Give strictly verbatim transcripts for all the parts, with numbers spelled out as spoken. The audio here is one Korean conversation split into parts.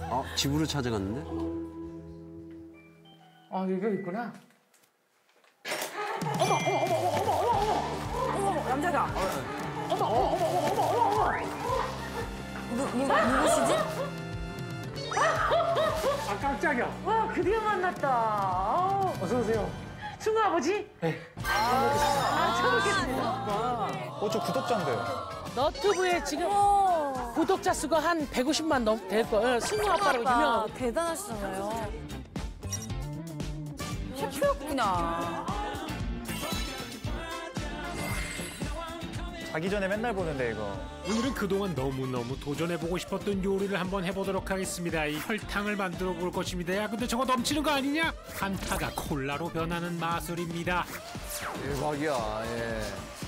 아, 집으로 찾아갔는데? 아, 여기 있구나. 어머, 어머, 어머, 어머, 어머, 어머, 어머, 어머, 남자가. 어머, 어머, 어머, 어머, 어머, 어머, 어머. 누, 누, 누구시지? 아, 깜짝이야. 와, 드디어 만났다. 아, 어서 오세요. 승우 아버지? 네. 아, 처음 뵙겠습니다. 어, 저 구독자인데요. 너튜브에 지금 구독자 수가 한 백오십만 넘 될 거예요. 승우 아빠로 유명하고. 대단하시잖아요. 셰프였구나. 자기 전에 맨날 보는데 이거. 오늘은 그동안 너무너무 도전해보고 싶었던 요리를 한번 해보도록 하겠습니다. 이 설탕을 만들어 볼 것입니다. 야, 근데 저거 넘치는 거 아니냐? 한타가 콜라로 변하는 마술입니다. 대박이야, 예.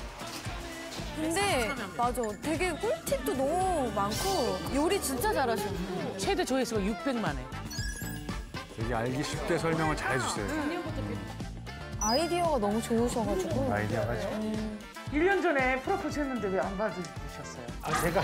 근데 맞아. 되게 꿀팁도 너무 많고 요리 진짜 잘하시네. 최대 조회수가 육백만 회. 되게 알기 쉽게 설명을 잘해주세요. 아이디어가 너무 좋으셔가지고. 아이디어가 좀. 일 년 전에 프로포즈 했는데 왜 안 받으셨어요? 아, 제가.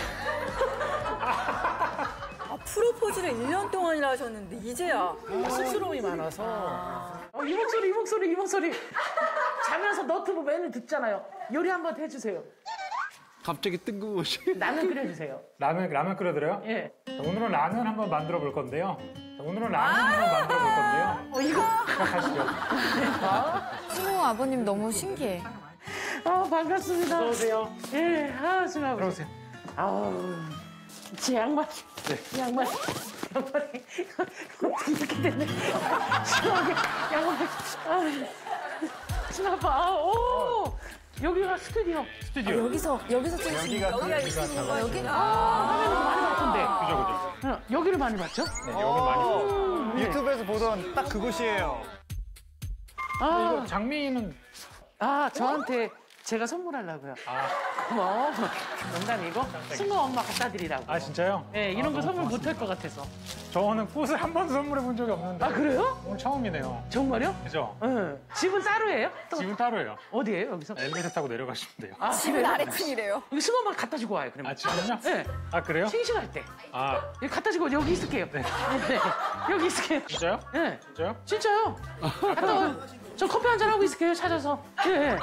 아, 프로포즈를 일 년 동안이나 하셨는데 이제야. 쑥스러움이 많아서. 어, 이 목소리, 이 목소리, 이 목소리. 자면서 너튜브 매일 듣잖아요. 요리 한번 해주세요. 갑자기 뜬금없이. 라면 끓여주세요. 라면, 라면 끓여드려요? 예. 자, 오늘은 라면 한번 만들어 볼 건데요. 자, 오늘은 라면 한번 만들어 볼 건데요. 어, 이거. 시작하시죠. 승우 아버님 너무 신기해. 아, 반갑습니다. 어서오세요. 예, 아, 승우 아버지. 들어오세요. 아우, 제 양말. 네. 양말. 양말이. 어떻게 이렇게 됐네. 심하게. 양말. 아, 승우 아빠. 아, 오! 여기가 스튜디오. 스튜디오. 여기서 여기서 찍으신 여기가 여기가 여기가 있는 거 여기? 아, 화면에서 많이 봤던데. 그죠, 그죠. 어, 여기를 많이 봤죠? 네, 여기 많이. 네. 유튜브에서 보던 딱 그곳이에요. 아, 이거 장미는. 아, 저한테 제가 선물하려고요. 아, 고마워. 농담이고. 승우 엄마 갖다 드리라고. 아 진짜요? 네, 이런 아, 거 너무 선물 고맙습니다. 못 할 것 같아서. 저는 꽃을 한 번도 선물해 본 적이 없는데. 아, 그래요? 오늘 처음이네요. 정말요? 그죠? 응. 집은 따로예요? 또 집은 따로예요. 어디예요, 여기서? 엘리베이터 타고 내려가시면 돼요. 아, 집은 그래요? 아래층이래요. 여기 승우 엄마 갖다 주고 와요, 그러면. 아, 지금요? 네. 아, 그래요? 싱싱할 때. 아, 여기 갖다 주고 여기 있을게요. 네. 네. 여기 있을게요. 진짜요? 네. 진짜요? 진짜요. 갔다 와요. 저 커피 한잔 하고 있을게요, 찾아서. 예.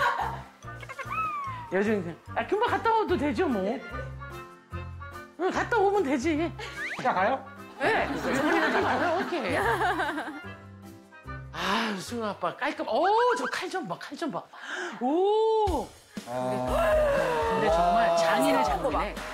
요즘, 아, 금방 갔다 와도 되죠, 뭐. 응, 갔다 오면 되지. 자, 가요? 네. 요리하지 말아요, 오케이. 아, 승우 아빠 깔끔. 오, 저 칼 좀 봐, 칼 좀 봐. 오. 근데 정말 장인의 장인의. 야,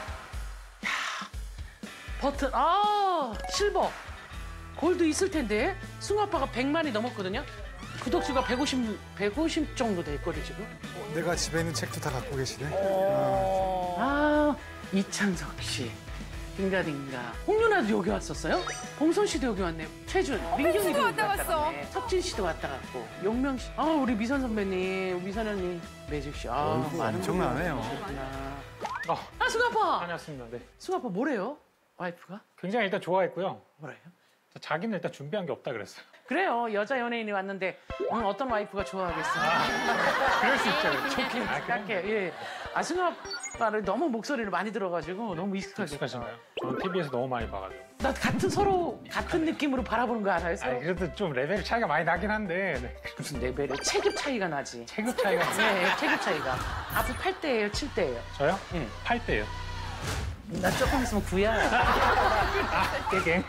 버튼. 아, 실버. 골드 있을 텐데. 승우 아빠가 백만이 넘었거든요. 구독수가 백오십, 백오십 정도 될 거리 지금. 내가 집에 있는 책도 다 갖고 계시네. 아, 이창석 씨. 딩가딩가. 홍윤아도 여기 왔었어요? 봉선 씨도 여기 왔네. 최준, 민경이도 여기 왔다 왔다 갔어. 갔네. 석진 씨도 왔다 갔고. 용명 씨. 아, 우리 미선 선배님, 미선 언니, 매직 씨. 아, 얼굴 많은 엄청나네요. 분이 오셨구나. 어, 아, 승우 아빠. 다녔습니다. 네. 승우 아빠 뭐래요? 와이프가? 굉장히 일단 좋아했고요. 뭐래요? 자기는 일단 준비한 게 없다 그랬어요. 그래요. 여자 연예인이 왔는데 음, 어떤 와이프가 좋아하겠어. 그럴 수 있죠. 좋게 아, 짧게. 예. 아, 승우 아빠를 너무 목소리를 많이 들어가지고 너무 익숙하게. 익숙하신가요? 저는 티비에서 너무 많이 봐가지고. 나 같은 서로 같은 느낌으로 바라보는 거 알아요? 아, 서로? 그래도 좀 레벨 차이가 많이 나긴 한데. 네. 무슨 레벨에 체급 차이가 나지. 체급 차이가. 네, 체급 차이가. 앞으로 팔 대예요, 칠 대예요. 저요? 예. 팔 대요. 나 조금 있으면 구야. 아, 깨갱.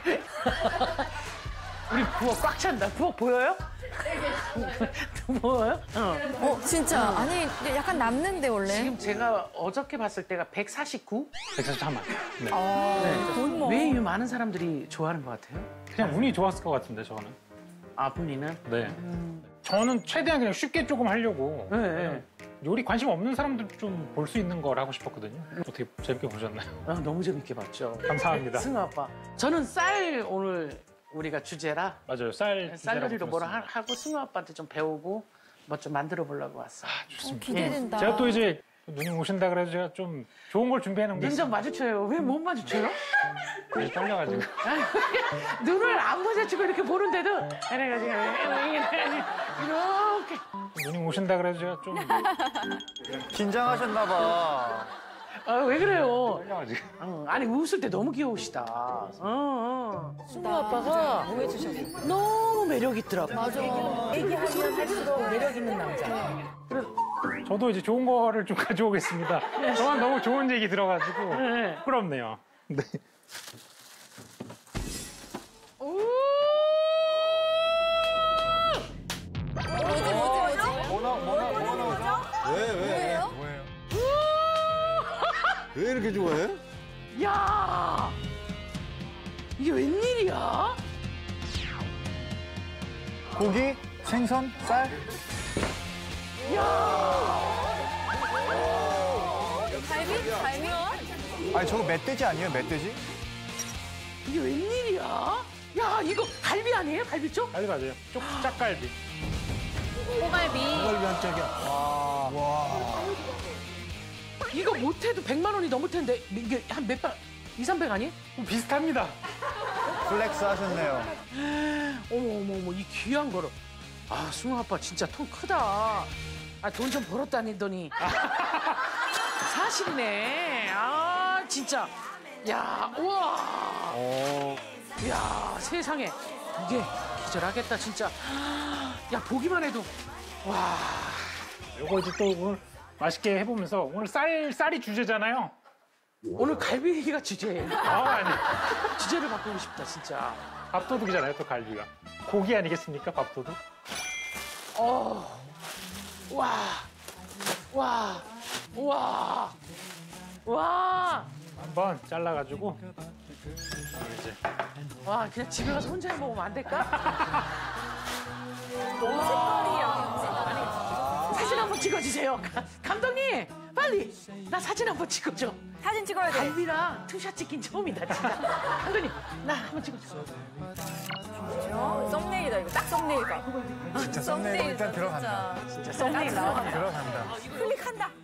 우리 부엌 꽉 찬다. 부엌 보여요? 보여요? 어. 어 진짜 아니 근데 약간 남는데 원래. 지금 제가 어저께 봤을 때가 백사십구? 백사십삼 만. 네. 아, 거의 뭐. 왜 이 많은 사람들이 좋아하는 것 같아요? 그냥 운이 좋았을 것 같은데, 저는. 아, 본인은? 네. 저는 최대한 그냥 쉽게 조금 하려고. 네, 네. 요리 관심 없는 사람들 좀 볼 수 있는 걸 하고 싶었거든요. 어떻게 재밌게 보셨나요? 아, 너무 재밌게 봤죠. 감사합니다. 승우 아빠. 저는 쌀 오늘 우리가 주제라 맞아요. 쌀 쌀요리로 뭐라 들었습니다. 하- 하고 승우 아빠한테 좀 배우고 뭐 좀 만들어 보려고 왔어. 아, 좋습니다. 기대된다. 제가 또 이제 누님 오신다 그래서 제가 좀 좋은 걸 준비해 놓은 게 눈 좀 있어요. 마주쳐요. 왜 못 마주쳐요? 네, 떨려가지고. 눈을 안 마주치고 이렇게 보는데도 그래가지고 이렇게. 누님 오신다 그래서 제가 좀 긴장하셨나 봐. 아, 왜 그래요? 응, 아니 웃을 때 너무 귀여우시다. 어, 어. 승우 아빠가 뭐 해주셨어? 너무 매력 있더라고. 맞아. 얘기하면 할수록 매력 있는 남자. 그래, 저도 이제 좋은 거를 좀 가져오겠습니다. 저만 너무 좋은 얘기 들어가지고 네. 부끄럽네요. 네. 뭐지, 뭐지, 뭐지? 뭐나 뭐나 뭐나 나오죠? 왜 왜? 뭐예요? 뭐예요? 왜 이렇게 좋아해? 야, 이게 웬일이야? 고기, 생선, 쌀. 갈비? 갈비? 아니 저거 멧돼지 아니에요? 멧돼지? 이게 웬일이야? 야, 이거 갈비 아니에요? 갈비쪽? 갈비 맞아요. 쪽 짝갈비. 호갈비. 갈비 한 짝이야. 와. 와. 이거 못해도 백만 원이 넘을 텐데 이게 한 몇 백, 이삼백 아니? 비슷합니다. 플렉스 하셨네요. 어머 어머 어머 이 귀한 거를. 아, 승우 아빠 진짜 통 크다. 아, 돈 좀 벌었다니더니. 사실이네. 아, 진짜. 야, 우와. 어, 야, 세상에. 이게 기절하겠다, 진짜. 야, 보기만 해도. 와. 요거 이제 또 오늘 맛있게 해보면서 오늘 쌀 쌀이 주제잖아요. 오늘 갈비가 주제예요. 아 아니. 주제를 바꾸고 싶다, 진짜. 밥도둑이잖아요, 또 갈비가. 고기 아니겠습니까, 밥도둑? 어. 와. 와. 와. 와. 한번 잘라가지고 이제 와, 그냥 집에 가서 혼자 해 먹으면 안 될까? 사진 한번 찍어주세요. 가- 감독님, 빨리 나 사진 한번 찍어줘. 사진 찍어야 돼. 갈비랑 투샷 찍긴 처음이다, 진짜. 감독님, 나 한번 찍어줘. 어, 썸네일이다, 이거. 딱 썸네일이다. 진짜 썸네일 일단 들어간다. 진짜. 진짜 썸네일 나와. 들어간다. 클릭한다.